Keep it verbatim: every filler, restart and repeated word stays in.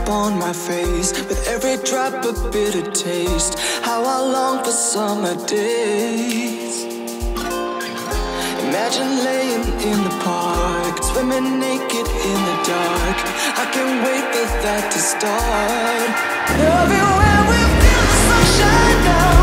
upon my face, with every drop a bitter taste. How I long for summer days. Imagine laying in the park, swimming naked in the dark. I can't wait for that to start. Everywhere we feel the sunshine now.